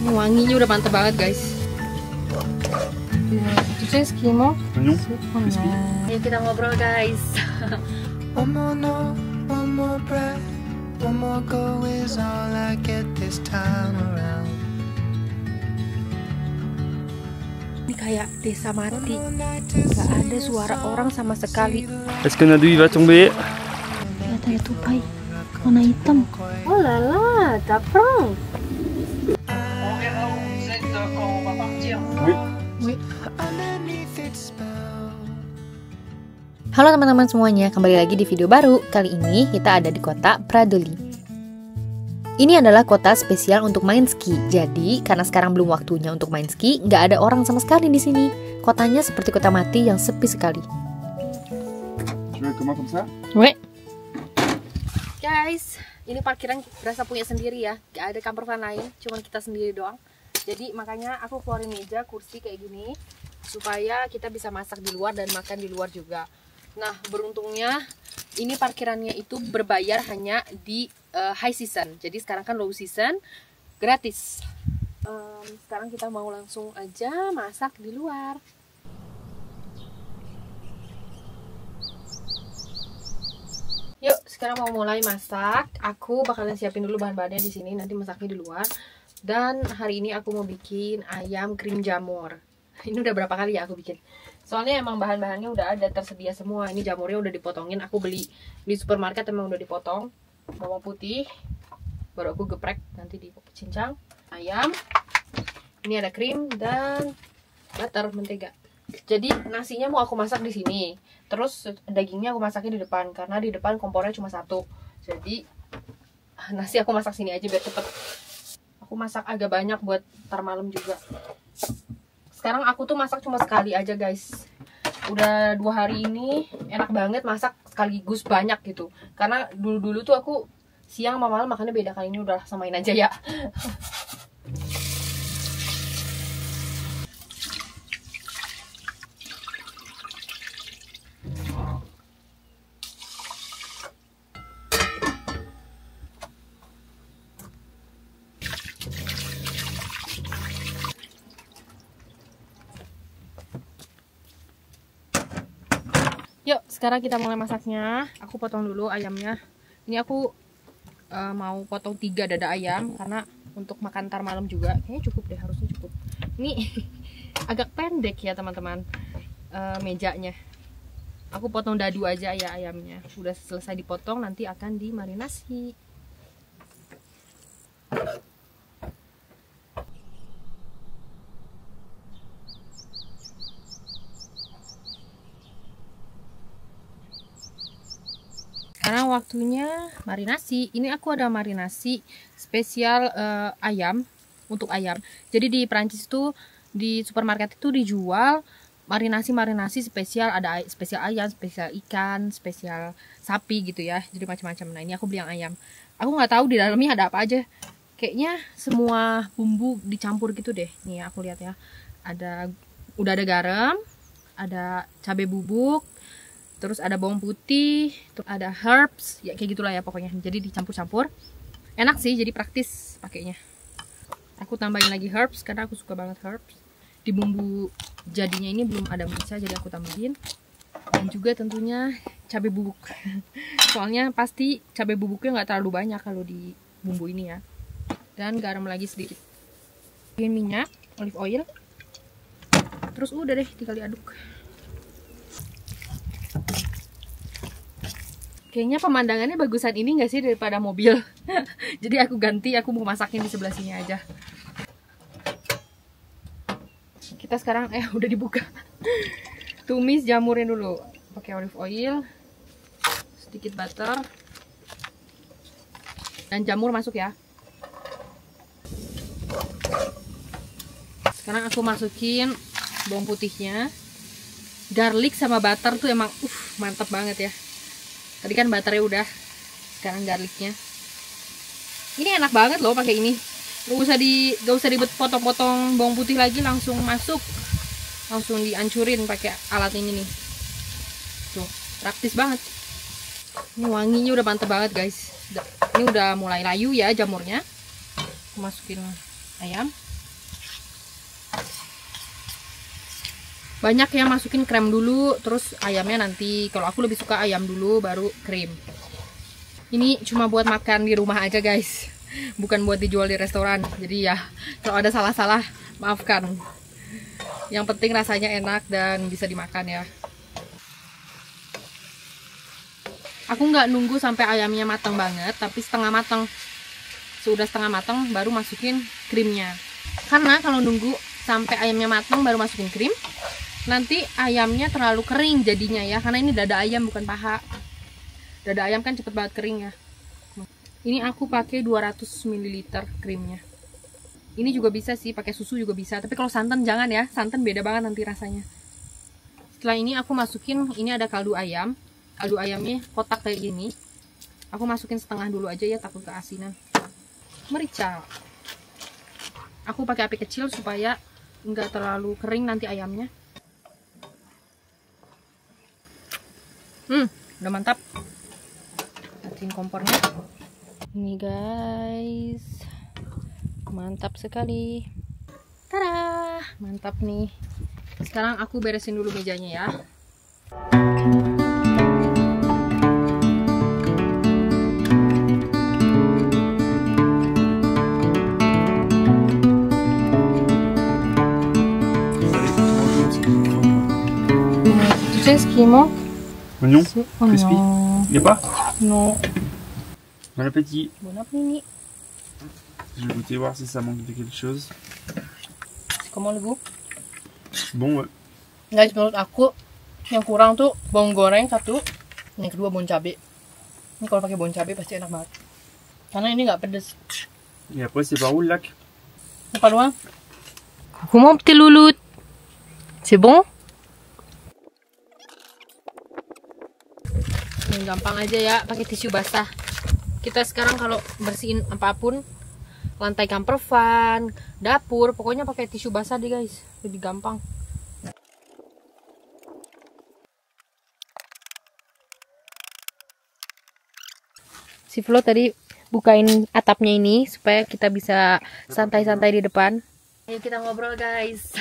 Ini wanginya udah mantep banget guys. Itu saya skimo. Ayo kita ngobrol guys. One more no, one more breath, one more go is all I get this time around. Ini kayak desa mati, gak ada suara orang sama sekali. Est-ce que Nadu il va tomber? Lihat ada tupai, warna hitam. Oh lala, Dapron. Oui. Halo teman-teman semuanya, kembali lagi di video baru. Kali ini kita ada di kota Pradoli. Ini adalah kota spesial untuk main ski. Jadi, karena sekarang belum waktunya untuk main ski, nggak ada orang sama sekali di sini. Kotanya seperti kota mati yang sepi sekali. Weh. Guys, ini parkiran berasa punya sendiri ya. Gak ada camper van lain, cuma kita sendiri doang. Jadi makanya aku keluarin meja, kursi kayak gini, supaya kita bisa masak di luar dan makan di luar juga. Nah, beruntungnya ini parkirannya itu berbayar hanya di high season. Jadi sekarang kan low season, gratis. Sekarang kita mau langsung aja masak di luar. Yuk, sekarang mau mulai masak. Aku bakalan siapin dulu bahan-bahannya di sini, nanti masaknya di luar. Dan hari ini aku mau bikin ayam krim jamur. Ini udah berapa kali ya aku bikin. Soalnya emang bahan-bahannya udah ada tersedia semua. Ini jamurnya udah dipotongin. Aku beli di supermarket emang udah dipotong. Bawang putih. Baru aku geprek nanti dicincang. Ayam. Ini ada krim dan butter, mentega. Jadi nasinya mau aku masak di sini. Terus dagingnya aku masaknya di depan. Karena di depan kompornya cuma satu. Jadi nasi aku masak sini aja biar cepet. Aku masak agak banyak buat ntar malam juga. Sekarang aku tuh masak cuma sekali aja guys. Udah 2 hari ini enak banget masak sekaligus banyak gitu. Karena dulu-dulu tuh aku siang sama malam makannya beda, kali ini udah samain aja ya. Yuk, sekarang kita mulai masaknya. Aku potong dulu ayamnya. Ini aku mau potong 3 dada ayam karena untuk makan ntar malam juga. Kayaknya cukup deh, harusnya cukup. Ini agak pendek ya teman-teman, mejanya. Aku potong dadu aja ya ayamnya. Udah selesai dipotong, nanti akan dimarinasi. Sekarang waktunya marinasi. Ini aku ada marinasi spesial ayam, untuk ayam. Jadi di Prancis tuh di supermarket itu dijual marinasi spesial, ada spesial ayam, spesial ikan, spesial sapi gitu ya. Jadi macam-macam. Nah, ini aku beli yang ayam. Aku nggak tahu di dalamnya ada apa aja. Kayaknya semua bumbu dicampur gitu deh. Nih aku lihat ya. Udah ada garam, ada cabai bubuk, terus ada bawang putih, terus ada herbs, ya kayak gitulah ya pokoknya. Jadi dicampur-campur. Enak sih, jadi praktis pakainya. Aku tambahin lagi herbs karena aku suka banget herbs. Di bumbu jadinya ini belum ada merica, jadi aku tambahin. Dan juga tentunya cabai bubuk. Soalnya pasti cabai bubuknya nggak terlalu banyak kalau di bumbu ini ya. Dan garam lagi sedikit. Masukin minyak, olive oil. Terus udah deh, tinggal diaduk. Kayaknya pemandangannya bagusan ini nggak sih daripada mobil. Jadi aku ganti, aku mau masakin di sebelah sini aja. Kita sekarang udah dibuka. Tumis jamurnya dulu. Pakai olive oil, sedikit butter, dan jamur masuk ya. Sekarang aku masukin bawang putihnya. Garlic sama butter tuh emang mantap banget ya. Tadi kan butternya udah, sekarang garlicnya. Ini enak banget loh pakai ini. Gak usah ribet potong-potong bawang putih lagi, langsung masuk, langsung dihancurin pakai alat ini nih. Tuh, praktis banget. Ini wanginya udah mantep banget guys. Ini udah mulai layu ya jamurnya. Masukin ayam. Banyak yang masukin krem dulu, terus ayamnya nanti. Kalau aku lebih suka ayam dulu, baru krim. Ini cuma buat makan di rumah aja guys, bukan buat dijual di restoran. Jadi ya, kalau ada salah-salah, maafkan. Yang penting rasanya enak dan bisa dimakan ya. Aku nggak nunggu sampai ayamnya matang banget, tapi setengah matang. Sudah setengah matang baru masukin krimnya. Karena kalau nunggu sampai ayamnya matang baru masukin krim, nanti ayamnya terlalu kering jadinya ya. Karena ini dada ayam bukan paha. Dada ayam kan cepet banget kering ya. Ini aku pakai 200 ml krimnya. Ini juga bisa sih, pakai susu juga bisa. Tapi kalau santan jangan ya, santan beda banget nanti rasanya. Setelah ini aku masukin, ini ada kaldu ayam. Kaldu ayamnya kotak kayak gini. Aku masukin setengah dulu aja ya, takut keasinan. Merica. Aku pakai api kecil supaya nggak terlalu kering nanti ayamnya. Udah mantap. Matiin kompornya. Ini guys, mantap sekali. Tada, mantap nih. Sekarang aku beresin dulu mejanya ya. Tu sais ce qui manque? Oignon C'est crispy. oignon. Y a pas? Non. Bon appétit. Bon appétit. Je vais goûter voir si ça manque de quelque chose. Comment le goût? Bon, ouais. Guys, menurut aku yang kurang tuh bawang goreng satu, yang kedua bawang cabai. Ini kalau pakai bawang cabai pasti enak banget. Karena ini nggak pedes. Et après, c'est par où le lac? Apa doang? Coucou mon petit louloute. C'est bon? Yang gampang aja ya, pakai tisu basah. Kita sekarang kalau bersihin apapun, lantai camper van, dapur, pokoknya pakai tisu basah deh guys, lebih gampang. Si Flo tadi bukain atapnya ini supaya kita bisa santai-santai di depan. Ayo kita ngobrol guys.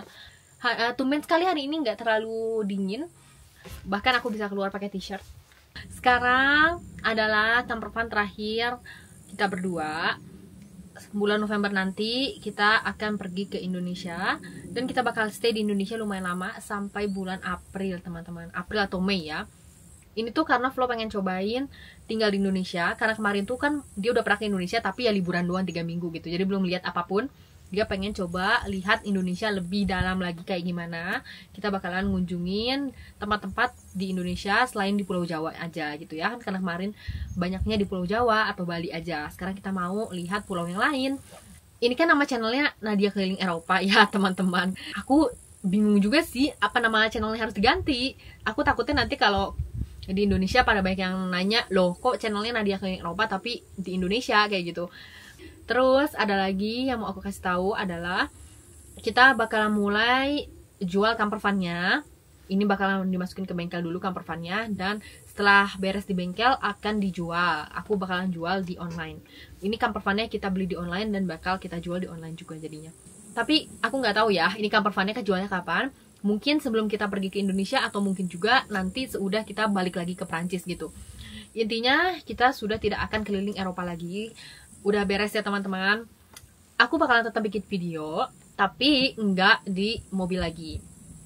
Tumben sekali hari ini nggak terlalu dingin. Bahkan aku bisa keluar pakai t-shirt. Sekarang adalah camper van terakhir kita berdua. Bulan November nanti kita akan pergi ke Indonesia. Dan kita bakal stay di Indonesia lumayan lama sampai bulan April teman-teman. April atau Mei ya. Ini tuh karena Flo pengen cobain tinggal di Indonesia. Karena kemarin tuh kan dia udah pernah ke Indonesia tapi ya liburan doang 3 minggu gitu. Jadi belum lihat apapun. Dia pengen coba lihat Indonesia lebih dalam lagi kayak gimana. Kita bakalan ngunjungin tempat-tempat di Indonesia selain di Pulau Jawa aja gitu ya. Karena kemarin banyaknya di Pulau Jawa atau Bali aja. Sekarang kita mau lihat pulau yang lain. Ini kan nama channelnya Nadia Keliling Eropa ya teman-teman. Aku bingung juga sih apa nama channelnya harus diganti. Aku takutnya nanti kalau di Indonesia pada banyak yang nanya, loh kok channelnya Nadia Keliling Eropa tapi di Indonesia kayak gitu. Terus ada lagi yang mau aku kasih tahu adalah kita bakalan mulai jual camper van-nya. Ini bakalan dimasukin ke bengkel dulu camper van-nya dan setelah beres di bengkel akan dijual. Aku bakalan jual di online. Ini camper van-nya kita beli di online dan bakal kita jual di online juga jadinya. Tapi aku nggak tahu ya, ini camper van-nya kejualnya kapan. Mungkin sebelum kita pergi ke Indonesia atau mungkin juga nanti seudah kita balik lagi ke Prancis gitu. Intinya kita sudah tidak akan keliling Eropa lagi. Udah beres ya teman-teman. Aku bakalan tetap bikin video, tapi nggak di mobil lagi.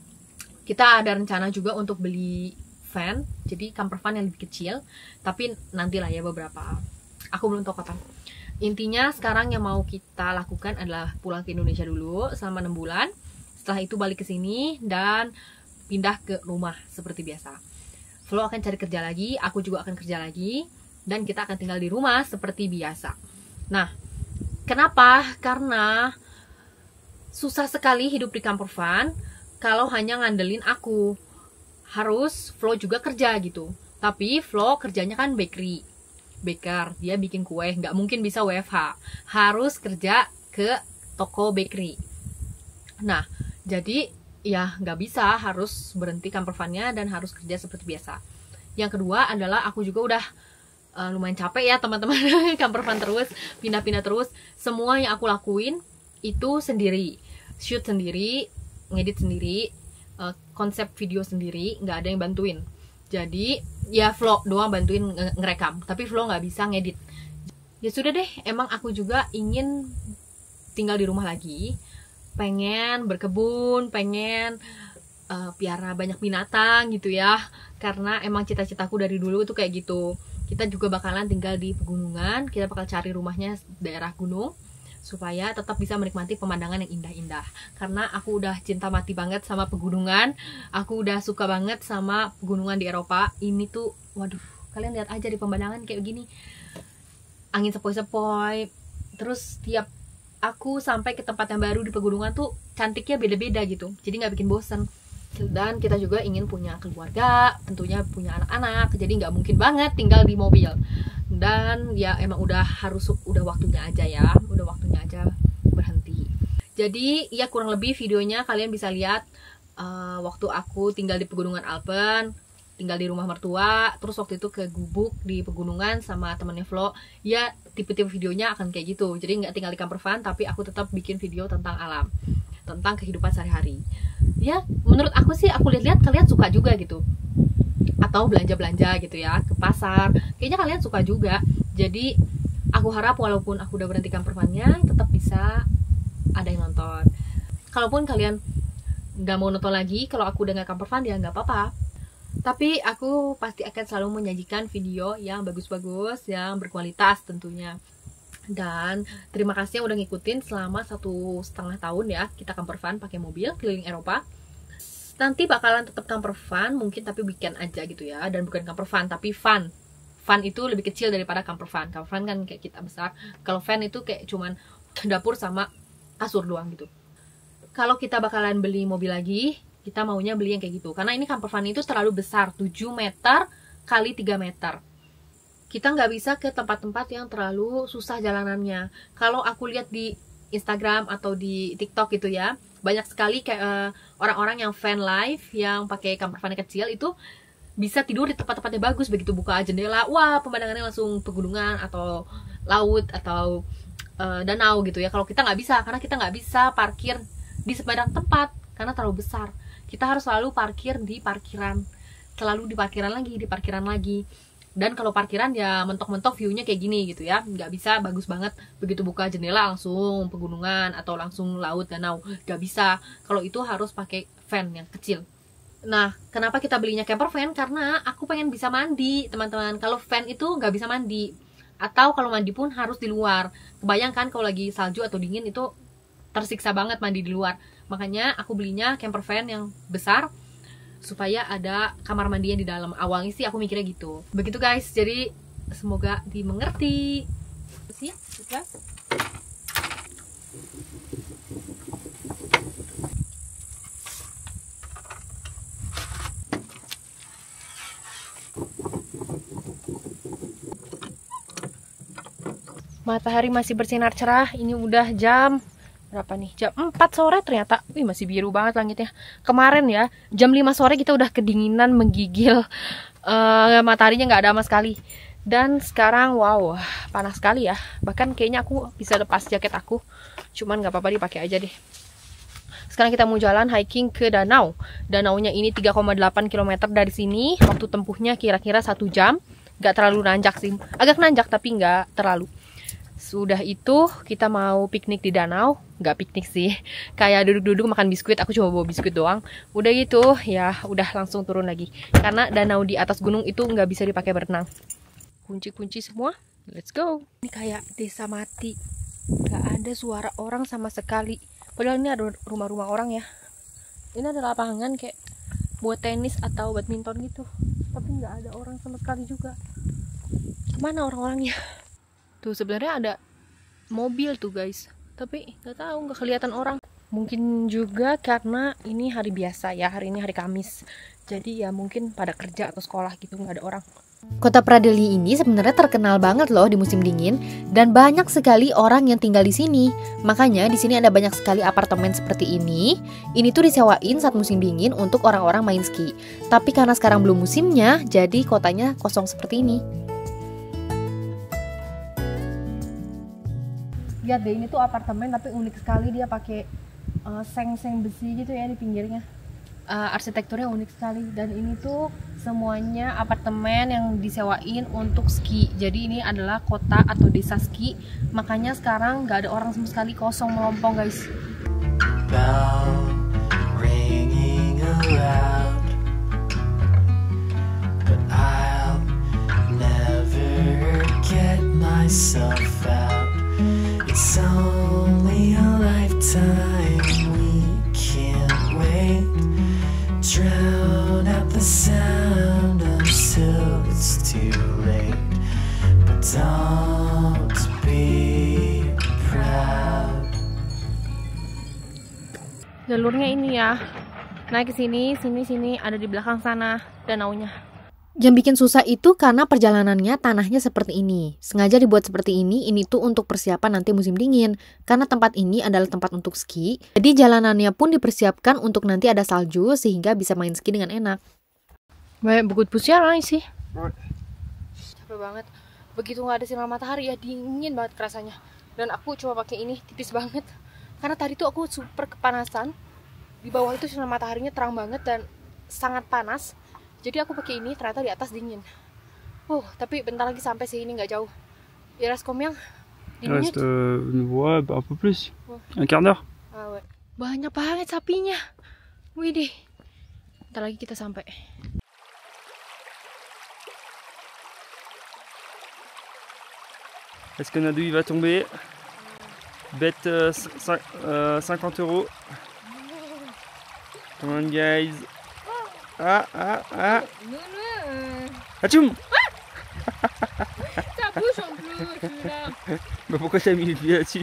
Kita ada rencana juga untuk beli van, jadi camper van yang lebih kecil. Tapi nantilah ya beberapa. Aku belum tahu kapan. Intinya sekarang yang mau kita lakukan adalah pulang ke Indonesia dulu selama 6 bulan. Setelah itu balik ke sini dan pindah ke rumah seperti biasa. Flo akan cari kerja lagi, aku juga akan kerja lagi, dan kita akan tinggal di rumah seperti biasa. Nah, kenapa? Karena susah sekali hidup di camper van kalau hanya ngandelin aku. Harus Flo juga kerja gitu. Tapi Flo kerjanya kan bakery. Baker, dia bikin kue, nggak mungkin bisa WFH. Harus kerja ke toko bakery. Nah, jadi ya nggak bisa, harus berhenti camper van-nya dan harus kerja seperti biasa. Yang kedua adalah aku juga udah lumayan capek ya teman-teman. Camper van terus, pindah-pindah terus. Semua yang aku lakuin itu sendiri. Shoot sendiri, ngedit sendiri, konsep video sendiri, nggak ada yang bantuin. Jadi ya Flo doang bantuin ngerekam, tapi Flo nggak bisa ngedit. Ya sudah deh, emang aku juga ingin tinggal di rumah lagi, pengen berkebun, pengen piara banyak binatang gitu ya, karena emang cita-citaku dari dulu tuh kayak gitu. Kita juga bakalan tinggal di pegunungan, kita bakal cari rumahnya daerah gunung supaya tetap bisa menikmati pemandangan yang indah-indah. Karena aku udah cinta mati banget sama pegunungan, aku udah suka banget sama pegunungan di Eropa. Ini tuh, waduh, kalian lihat aja di pemandangan kayak gini, angin sepoi-sepoi. Terus tiap aku sampai ke tempat yang baru di pegunungan tuh cantiknya beda-beda gitu, jadi nggak bikin bosen. Dan kita juga ingin punya keluarga, tentunya punya anak-anak, jadi nggak mungkin banget tinggal di mobil. Dan ya emang udah waktunya aja ya, udah waktunya aja berhenti. Jadi ya kurang lebih videonya kalian bisa lihat waktu aku tinggal di pegunungan Alpen, tinggal di rumah mertua, terus waktu itu ke gubuk di pegunungan sama temennya Flo. Ya tipe-tipe videonya akan kayak gitu, jadi nggak tinggal di camper van, tapi aku tetap bikin video tentang alam, tentang kehidupan sehari-hari. Ya menurut aku sih, aku lihat-lihat kalian suka juga gitu, atau belanja-belanja gitu ya, ke pasar, kayaknya kalian suka juga. Jadi aku harap walaupun aku udah berhenti camper van-nya, tetap bisa ada yang nonton. Kalaupun kalian nggak mau nonton lagi, kalau aku udah nggak camper van, ya nggak apa-apa. Tapi aku pasti akan selalu menyajikan video yang bagus-bagus, yang berkualitas tentunya. Dan terima kasih yang udah ngikutin selama 1,5 tahun ya, kita camper van pakai mobil keliling Eropa. Nanti bakalan tetap camper van mungkin, tapi weekend aja gitu ya, dan bukan camper van tapi van. Van itu lebih kecil daripada camper van. Camper van kan kayak kita besar, kalau van itu kayak cuman dapur sama kasur doang gitu. Kalau kita bakalan beli mobil lagi, kita maunya beli yang kayak gitu, karena ini camper van itu terlalu besar, 7 meter kali 3 meter. Kita nggak bisa ke tempat-tempat yang terlalu susah jalanannya. Kalau aku lihat di Instagram atau di TikTok gitu ya, banyak sekali kayak orang-orang yang van life, yang pakai camper van kecil itu bisa tidur di tempat-tempatnya bagus. Begitu buka jendela, wah pemandangannya langsung pegunungan atau laut atau danau gitu ya. Kalau kita nggak bisa, karena kita nggak bisa parkir di sembarang tempat karena terlalu besar. Kita harus selalu parkir di parkiran, selalu di parkiran lagi. Dan kalau parkiran ya mentok-mentok view-nya kayak gini gitu ya, nggak bisa bagus banget begitu buka jendela langsung pegunungan atau langsung laut danau, nggak bisa. Kalau itu harus pakai van yang kecil. Nah, kenapa kita belinya camper van? Karena aku pengen bisa mandi, teman-teman. Kalau van itu nggak bisa mandi, atau kalau mandi pun harus di luar. Kebayangkan kalau lagi salju atau dingin itu tersiksa banget mandi di luar. Makanya aku belinya camper van yang besar, supaya ada kamar mandinya di dalam. Awalnya sih aku mikirnya gitu. Begitu guys, jadi semoga dimengerti. Sih, sudah. Matahari masih bersinar cerah. Ini udah jam berapa nih? Jam 4 sore ternyata. Wih, masih biru banget langitnya. Kemarin ya, jam 5 sore kita udah kedinginan menggigil. Mataharinya nggak ada sama sekali. Dan sekarang wow, panas sekali ya. Bahkan kayaknya aku bisa lepas jaket aku. Cuman nggak apa-apa, dipakai aja deh. Sekarang kita mau jalan hiking ke danau. Danaunya ini 3,8 km dari sini. Waktu tempuhnya kira-kira 1 jam. Nggak terlalu nanjak sih. Agak nanjak tapi nggak terlalu. Sudah itu kita mau piknik di danau. Nggak piknik sih, kayak duduk-duduk makan biskuit. Aku cuma bawa biskuit doang. Udah gitu ya udah langsung turun lagi, karena danau di atas gunung itu nggak bisa dipakai berenang. Kunci-kunci semua, let's go. Ini kayak desa mati, nggak ada suara orang sama sekali. Padahal ini ada rumah-rumah orang ya. Ini ada lapangan kayak buat tenis atau badminton gitu, tapi nggak ada orang sama sekali juga. Kemana orang-orangnya? Tuh sebenarnya ada mobil tuh guys, tapi nggak tahu, nggak kelihatan orang. Mungkin juga karena ini hari biasa ya, hari ini hari Kamis, jadi ya mungkin pada kerja atau sekolah gitu, nggak ada orang. Kota Pradeli ini sebenarnya terkenal banget loh di musim dingin, dan banyak sekali orang yang tinggal di sini. Makanya di sini ada banyak sekali apartemen seperti ini. Ini tuh disewain saat musim dingin untuk orang-orang main ski. Tapi karena sekarang belum musimnya, jadi kotanya kosong seperti ini. Lihat deh, ini tuh apartemen tapi unik sekali, dia pakai seng-seng besi gitu ya di pinggirnya. arsitekturnya unik sekali, dan ini tuh semuanya apartemen yang disewain untuk ski. Jadi ini adalah kota atau desa ski, makanya sekarang nggak ada orang sama sekali, kosong melompong guys. Bell ringing around, but I'll never get myself out. It's only a lifetime, we can't wait. Drown out the sound until it's too late, but don't be proud. Jalurnya ini ya, naik ke sini, sini, ada di belakang sana danaunya. Yang bikin susah itu karena perjalanannya tanahnya seperti ini. Sengaja dibuat seperti ini tuh untuk persiapan nanti musim dingin. Karena tempat ini adalah tempat untuk ski, jadi jalanannya pun dipersiapkan untuk nanti ada salju sehingga bisa main ski dengan enak. Banyak beaucoup de poussière sih. Capek banget. Begitu nggak ada sinar matahari ya, dingin banget rasanya. Dan aku cuma pakai ini tipis banget. Karena tadi tuh aku super kepanasan. Di bawah itu sinar mataharinya terang banget dan sangat panas. Jadi aku pakai ini, ternyata di atas dingin. Tapi bentar lagi sampai sini, nggak jauh. Il reste combien? 10 minutes? Ouais, un peu plus. Un quart d'heure. Banyak banget sapinya. Widih. Bentar lagi kita sampai. Est-ce que Nadou il va tomber? Bête 50 €. Come on guys. Atchoum. Ça bouge en plus, celui-là. Bah pourquoi t'as mis les pieds là-dessus?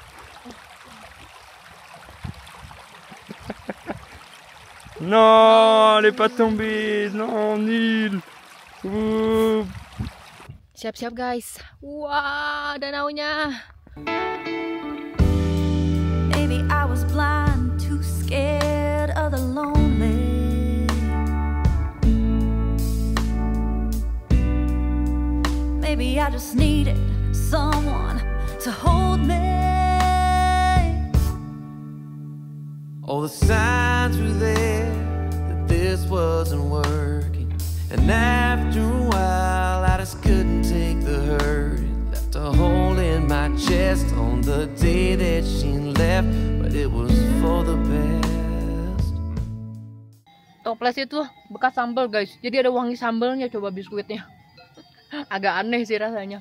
Non, elle est pas tombée. Non, nul. Ouh. Siap-siap guys. Wah, danaunya. Maybe I was blind, too scared of the lonely. Maybe I just needed someone to hold me. All the signs were there that this wasn't working, and after a while I just couldn't take the hurt. It left a hole in my chest on the day that she left, but it was for the best. Toples itu bekas sambal guys, jadi ada wangi sambalnya. Coba biskuitnya. Agak aneh sih rasanya.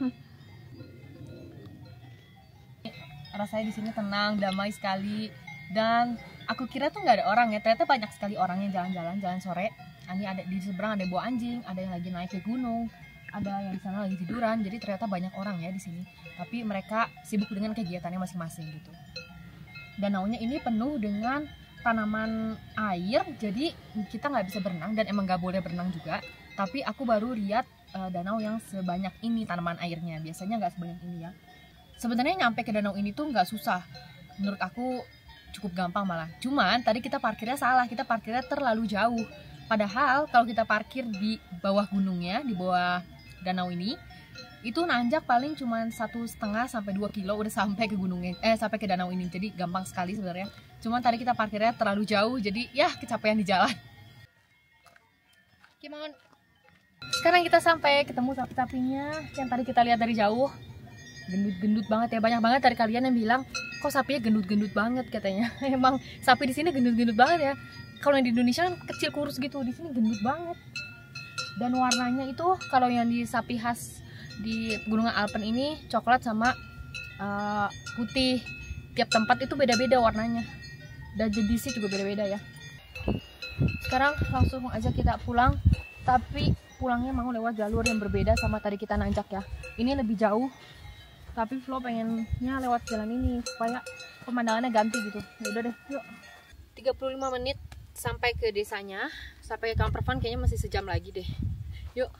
Rasanya di sini tenang, damai sekali, dan aku kira tuh nggak ada orang ya. Ternyata banyak sekali orang yang jalan-jalan, jalan sore. Ini ada di seberang ada bawa anjing, ada yang lagi naik ke gunung, ada yang di sana lagi tiduran. Jadi ternyata banyak orang ya di sini. Tapi mereka sibuk dengan kegiatannya masing-masing gitu. Danaunya ini penuh dengan tanaman air, jadi kita nggak bisa berenang dan emang nggak boleh berenang juga. Tapi aku baru lihat danau yang sebanyak ini tanaman airnya. Biasanya nggak sebanyak ini ya. Sebenarnya nyampe ke danau ini tuh nggak susah. Menurut aku cukup gampang malah. Cuman tadi kita parkirnya salah. Kita parkirnya terlalu jauh. Padahal kalau kita parkir di bawah gunungnya, di bawah danau ini, itu nanjak paling cuma 1,5 sampai 2 kilo udah sampai ke gunungnya, sampai ke danau ini. Jadi gampang sekali sebenarnya. Cuman tadi kita parkirnya terlalu jauh, jadi ya kecapean di jalan. Gimana? Sekarang kita sampai ketemu sapi-sapinya yang tadi kita lihat dari jauh. Gendut-gendut banget ya. Banyak banget dari kalian yang bilang, kok sapinya gendut-gendut banget katanya. Emang sapi di sini gendut-gendut banget ya. Kalau yang di Indonesia kan kecil kurus gitu, di sini gendut banget. Dan warnanya itu kalau yang di sapi khas di Gunungan Alpen ini coklat sama putih. Tiap tempat itu beda-beda warnanya. Dan jenisnya juga beda-beda ya. Sekarang langsung aja kita pulang. Tapi pulangnya mau lewat jalur yang berbeda sama tadi kita nanjak ya. Ini lebih jauh, tapi Flo pengennya lewat jalan ini supaya pemandangannya ganti gitu. Ya udah deh, yuk. 35 menit sampai ke desanya. Sampai ke camper van kayaknya masih sejam lagi deh. Yuk.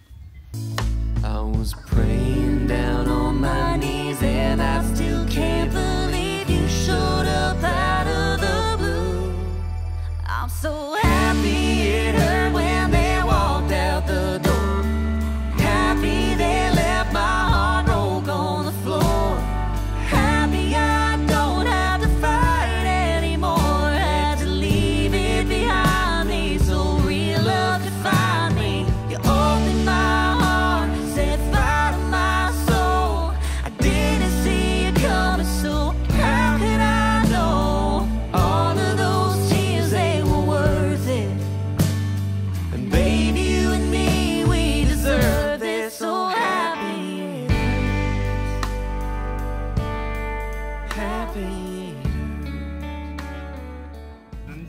I was praying down on my knees and I still can't believe you showed up out of the blue. I'm so happy it hurt when they walked out the door. Happy they left my heart broke on the floor. Happy I don't have to fight anymore. Had to leave it behind.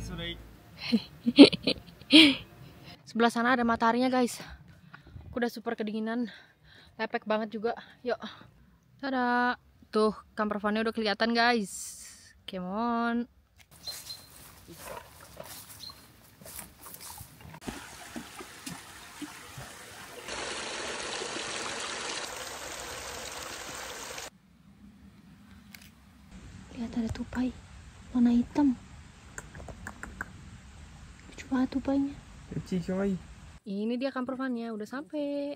Sebelah sana ada mataharinya guys. Aku udah super kedinginan, lepek banget juga. Yuk, tada. Tuh camper van-nya udah kelihatan guys. Come on. Lihat ada tupai warna hitam. Lucu banget tupainya. Ini dia camper van-nya udah sampai.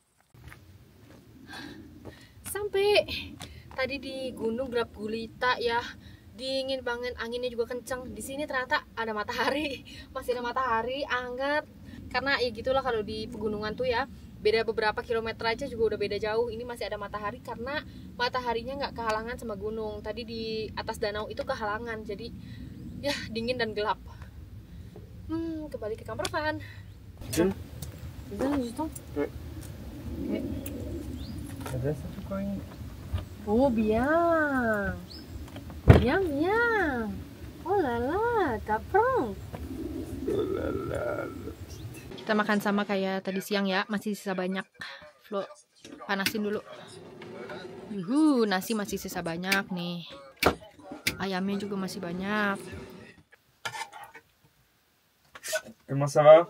Tadi di Gunung Grab Gulita ya, dingin banget, anginnya juga kencang. Di sini ternyata ada matahari, masih ada matahari, hangat. Karena ya gitulah kalau di pegunungan tuh ya, beda beberapa kilometer aja juga udah beda jauh. Ini masih ada matahari karena mataharinya nggak kehalangan sama gunung. Tadi di atas danau itu kehalangan, jadi ya dingin dan gelap. Kembali ke camper van. Oh bien. Oh la la, t'apprends. Kita makan sama kayak tadi siang ya, masih sisa banyak. Flo, panasin dulu. Nasi masih sisa banyak nih. Ayamnya juga masih banyak. Comment ça va?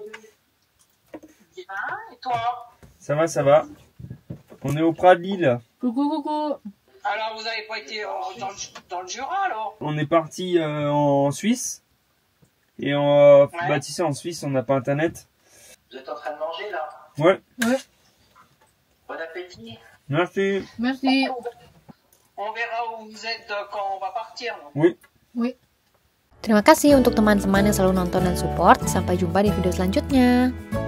Et toi? Ça va. On est au Prat de Lille. Coucou. Alors, vous n'avez pas été dans le Jura, alors? On est parti en Suisse. Et bah, tu sais, en Suisse, on n'a pas internet. Vous êtes en train de manger, là? Ouais. Bon appétit. Merci. On verra où vous êtes quand on va partir. Oui. Terima kasih untuk teman-teman yang selalu nonton dan support. Sampai jumpa di video selanjutnya.